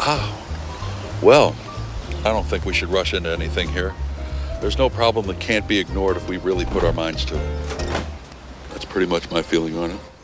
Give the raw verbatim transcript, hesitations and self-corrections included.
Well, I don't think we should rush into anything here. There's no problem that can't be ignored if we really put our minds to it. That's pretty much my feeling on it.